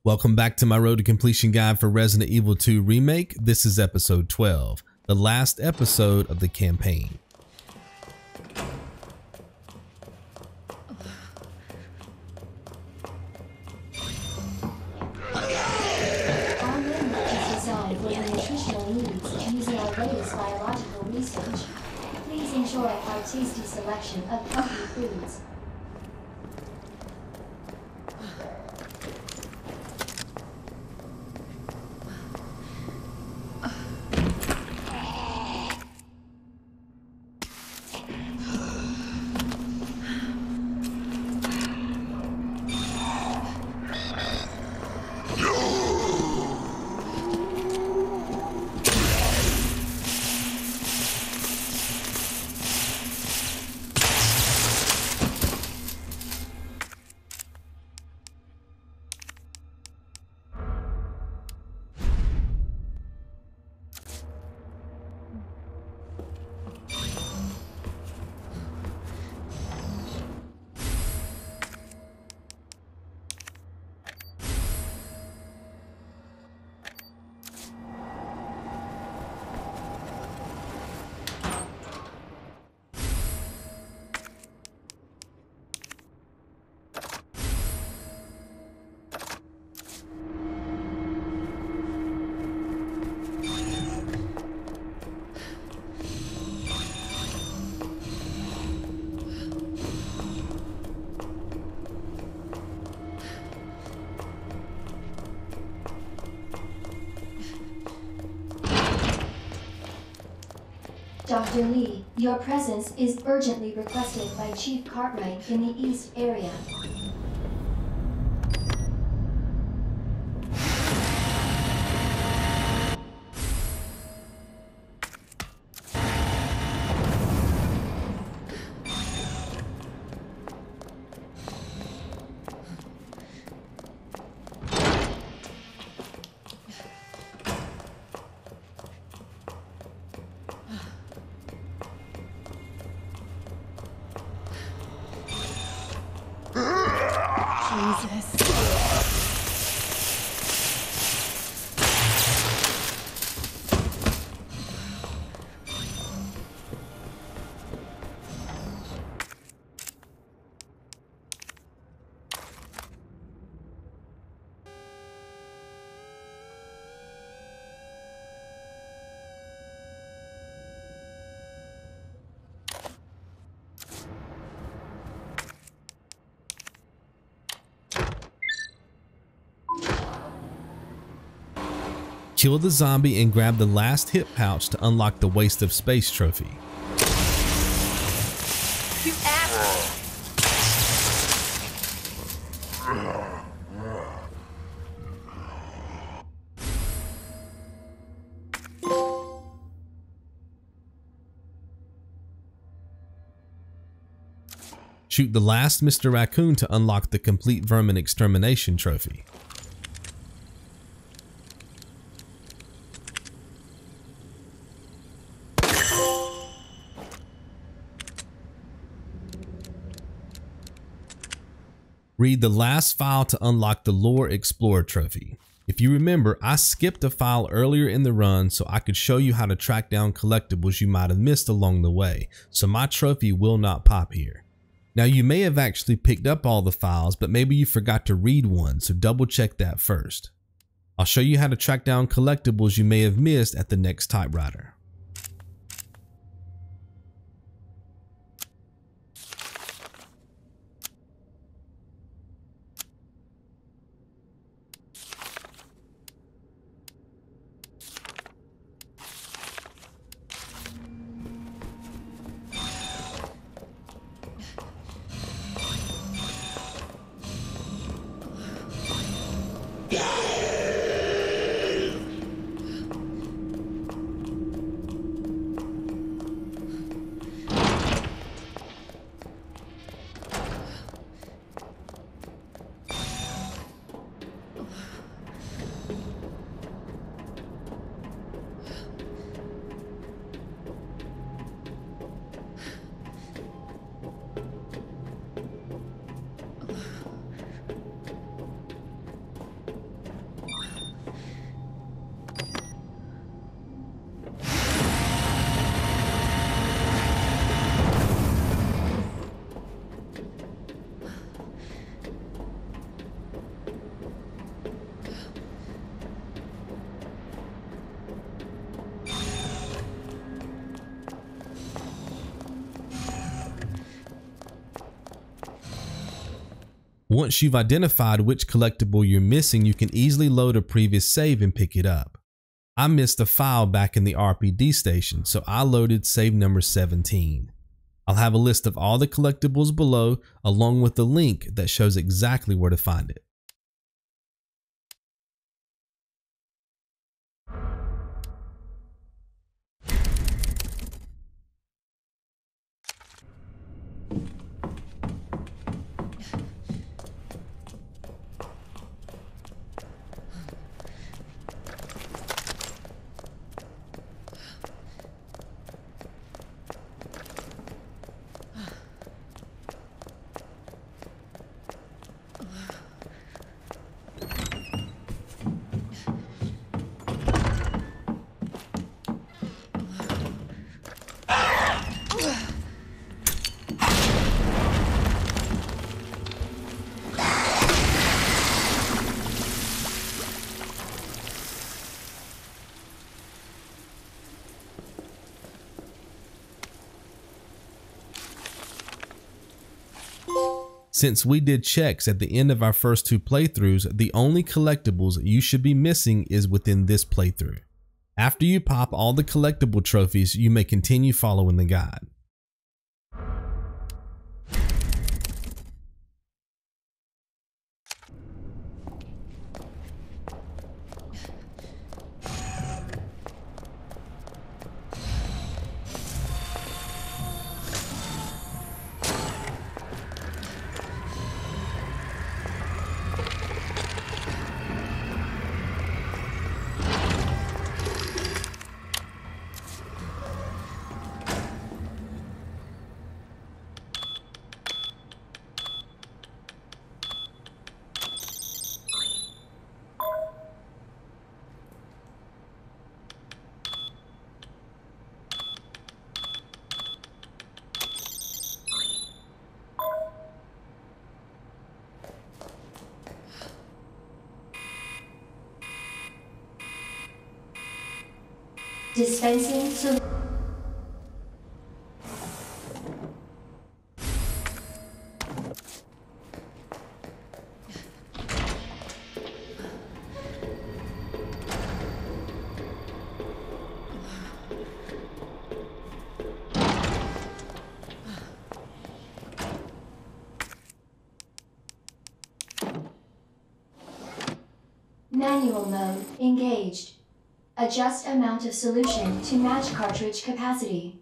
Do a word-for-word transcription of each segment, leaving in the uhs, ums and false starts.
Welcome back to my road to completion guide for Resident Evil two Remake. This is episode twelve, the last episode of the campaign. Our network is designed for your nutritional needs using our latest biological research. Please enjoy our tasty selection of healthy foods. Doctor Lee, your presence is urgently requested by Chief Cartwright in the East area. Jesus. Kill the zombie and grab the last hit pouch to unlock the Waste of Space trophy. You ass! Shoot the last Mister Raccoon to unlock the complete vermin extermination trophy. Read the last file to unlock the Lore Explorer trophy. If you remember, I skipped a file earlier in the run so I could show you how to track down collectibles you might have missed along the way, so my trophy will not pop here. Now you may have actually picked up all the files, but maybe you forgot to read one, so double check that first. I'll show you how to track down collectibles you may have missed at the next typewriter. Once you've identified which collectible you're missing, you can easily load a previous save and pick it up. I missed a file back in the R P D station, so I loaded save number seventeen. I'll have a list of all the collectibles below, along with a link that shows exactly where to find it. Since we did checks at the end of our first two playthroughs, the only collectibles you should be missing is within this playthrough. After you pop all the collectible trophies, you may continue following the guide. Dispensing solution. Manual mode engaged. Adjust amount of solution to match cartridge capacity.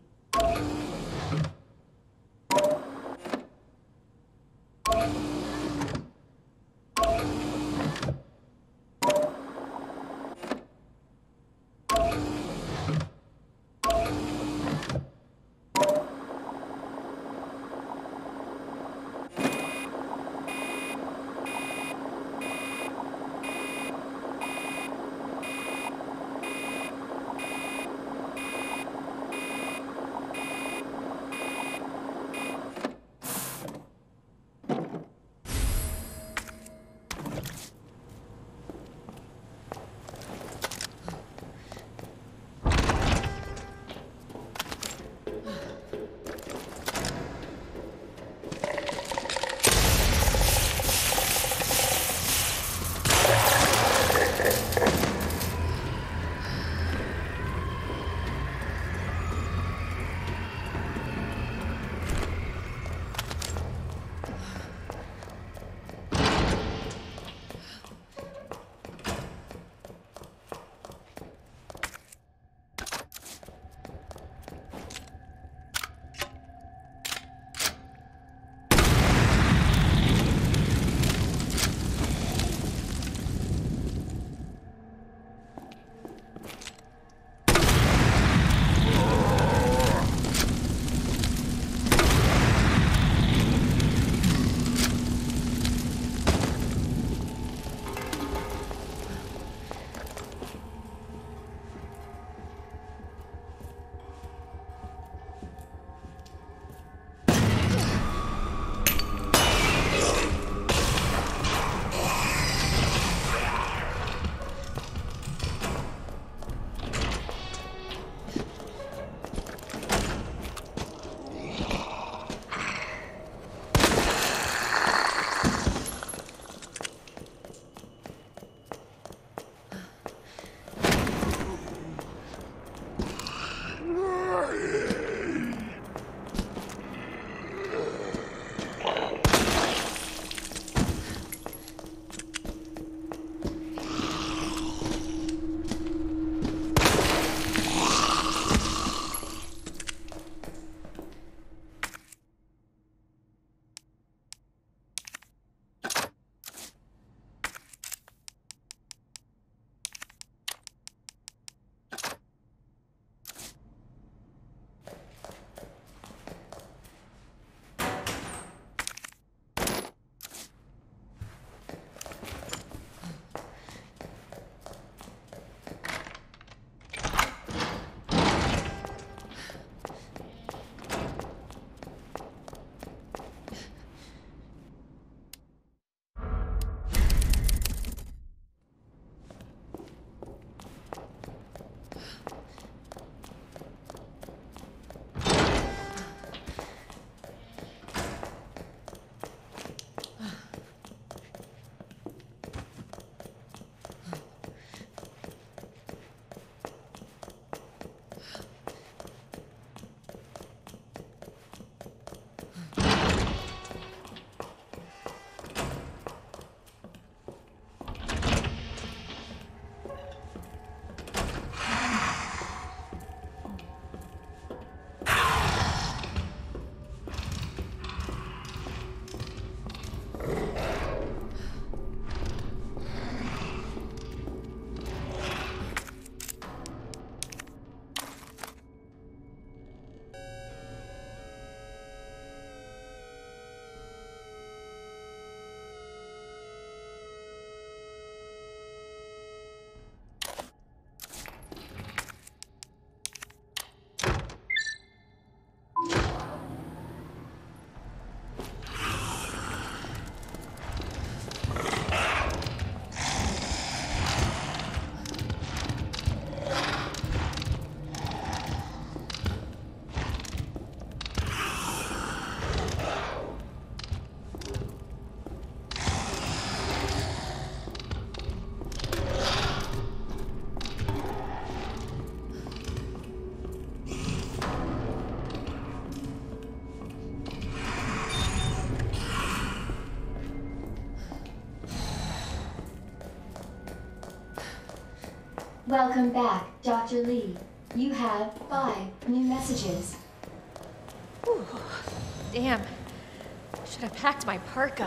Welcome back, Doctor Lee. You have five new messages. Whew. Damn. Should have packed my parka.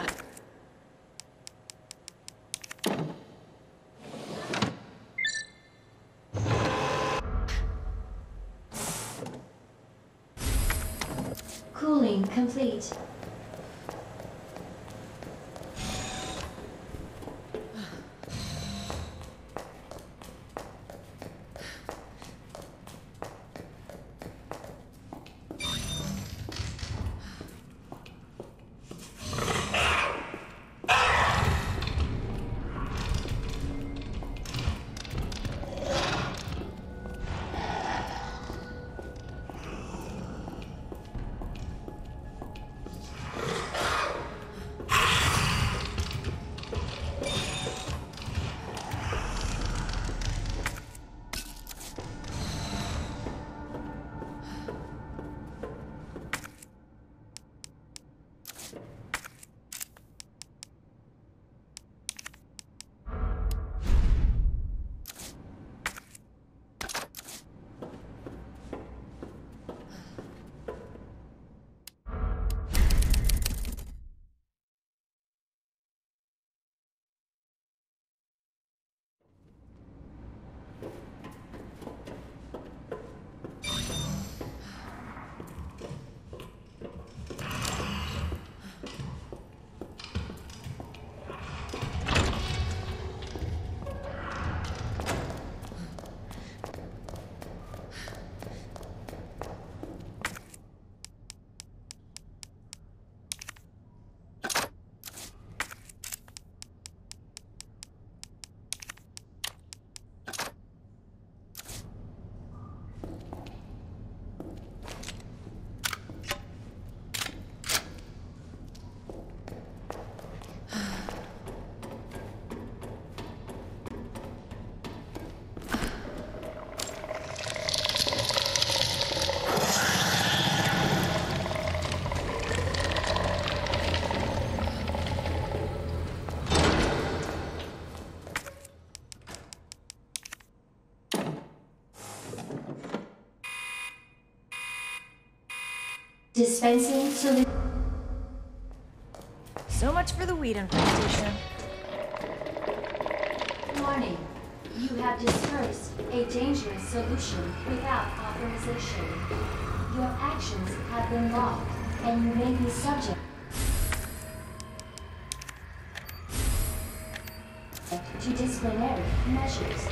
Cooling complete. Dispensing solution. So much for the weed infestation. Warning. You have dispersed a dangerous solution without authorization. Your actions have been logged, and you may be subject to disciplinary measures.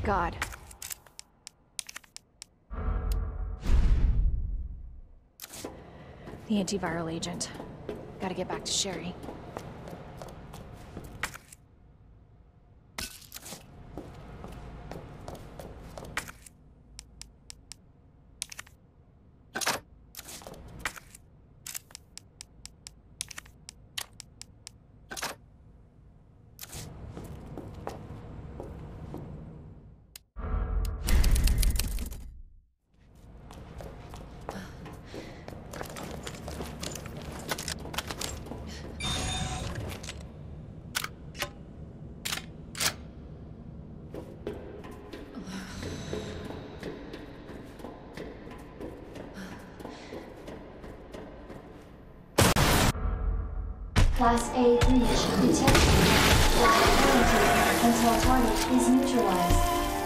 God. The antiviral agent. Gotta get back to Sherry. Class A breach detected. Quarantine until target is neutralized.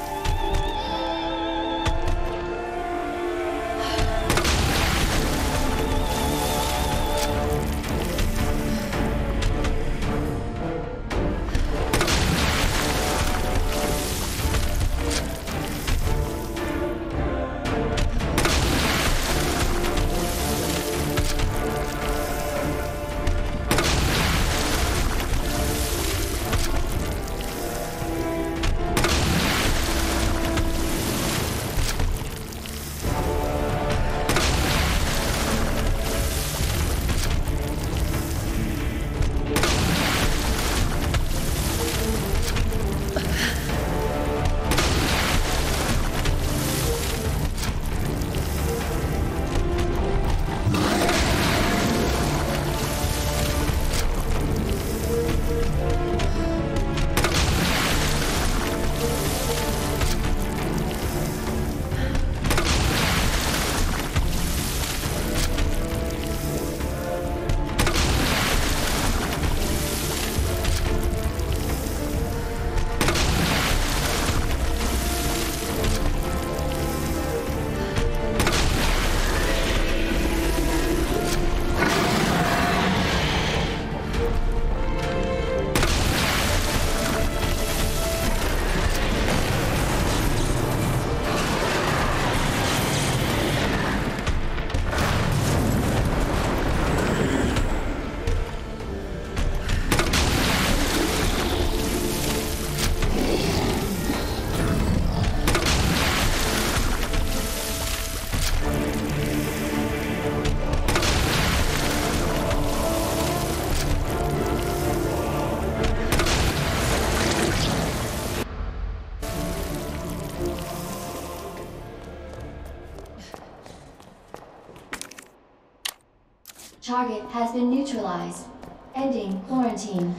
Target has been neutralized. Ending quarantine.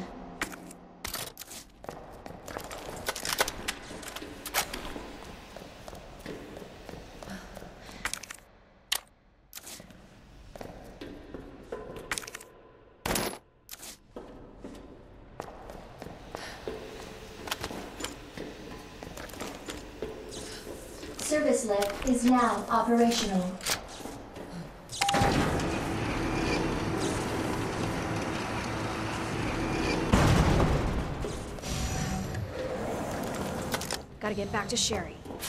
Service lift is now operational. Gotta get back to Sherry.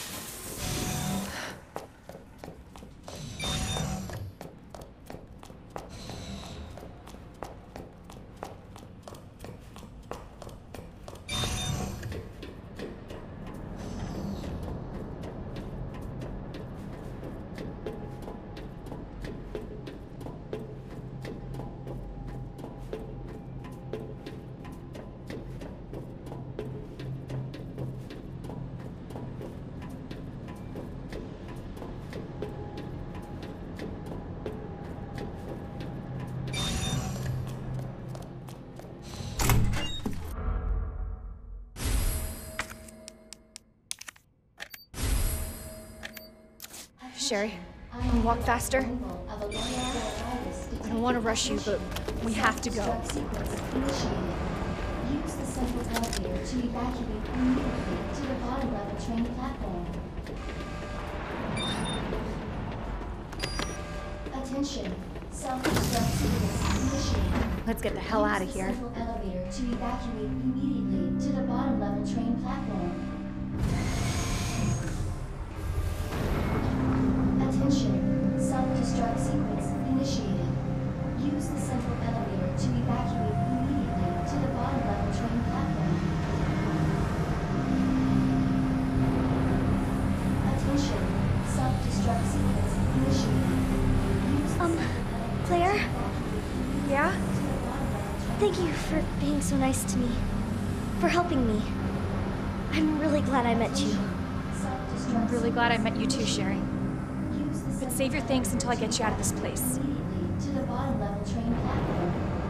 Sherry, can you walk faster? I don't want to rush you, but we have to go. Use the central elevator to evacuate immediately to the bottom level train platform. Attention, self-destruct sequence initiated. Let's get the hell out of here. Use the central elevator to evacuate immediately to the bottom level train platform. Attention, self-destruct sequence initiated. Use the central elevator to evacuate immediately to the bottom level train platform. Attention, self-destruct sequence initiated. Use the Um, central elevator Claire? to evacuate Yeah? to the bottom level train. Thank you for being so nice to me. For helping me. I'm really glad I met you. I'm really glad I met you too, Sherry. Use the But central save your thanks until I get you out of this place. immediately to the bottom level train platform.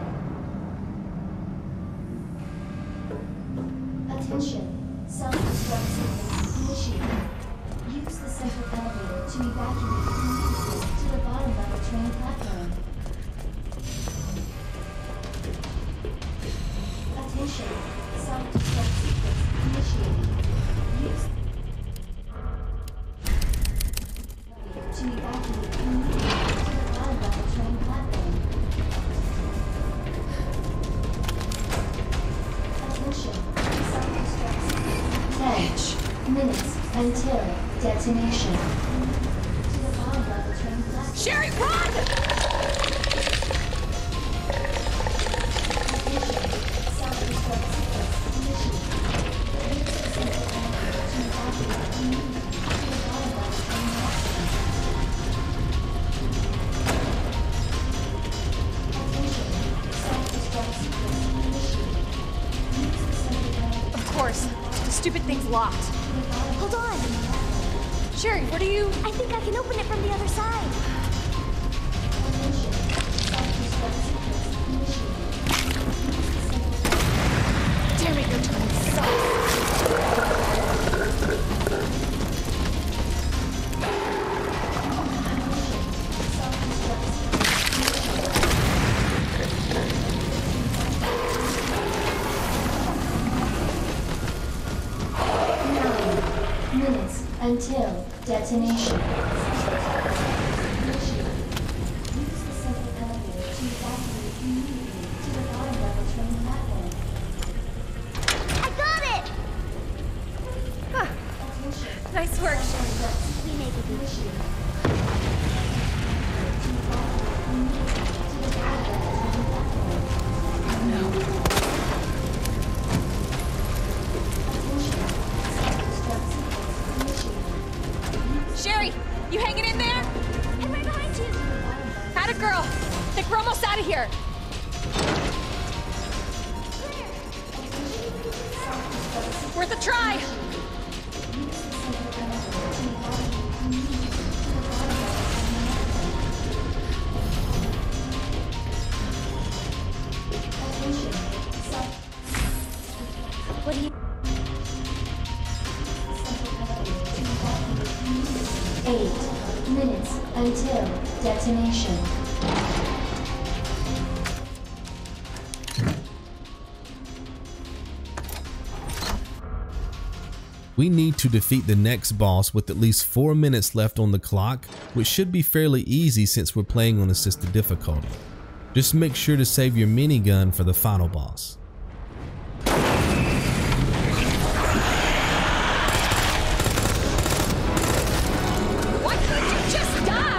Attention, self-destruct sequence initiated. Use the central elevator to evacuate immediately to the bottom level train platform. Attention, self-destruct sequence initiated. Use to evacuate immediately to the bottom level train platform. Attention, self-destruct sequence. Ten minutes until detonation. To the bottom level train platform. Sherry, run! Attention, self-destruct sequence initiated. Use the central elevator to evacuate immediately to the bottom level train platform. Attention, self-destruct sequence initiated. Use the central elevator Of course. The stupid thing's locked. to the bottom Hold on! Sherry, what are you... I think I can open it from the other side. Attention, self-destruct sequence initiated. Damn it, your timing sucks. Nine minutes until detonation. Initiate. Use the central elevator to evacuate immediately to the bottom level train platform. I got it! Huh. Attention. Nice work. We make it. Initiate. To evacuate immediately to the bottom level train platform. Attention. Self-destruct sequence initiated. Sherry, you hanging in there? I'm right behind you! Had a girl. Think we're almost out of here. Worth a try. What do you... Eight minutes until detonation. We need to defeat the next boss with at least four minutes left on the clock, which should be fairly easy since we're playing on assisted difficulty. Just make sure to save your minigun for the final boss. Why couldn't you just die?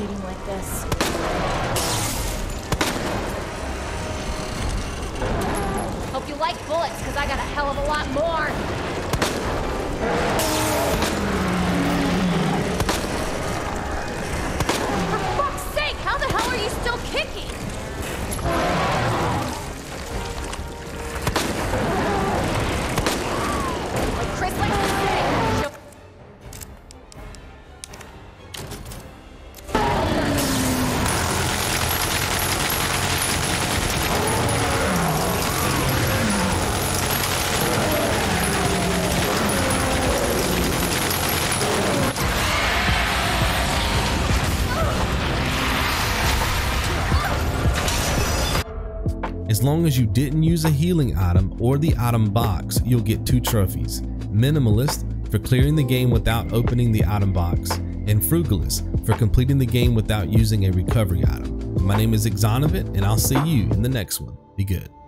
meeting like this. Hope you like bullets, because I got a hell of a lot more. For fuck's sake, how the hell are you still kicking? Like Chris likes to say, she'll As long as you didn't use a healing item or the item box, you'll get two trophies. Minimalist for clearing the game without opening the item box, and Frugalist for completing the game without using a recovery item. My name is Exonovit, and I'll see you in the next one. Be good.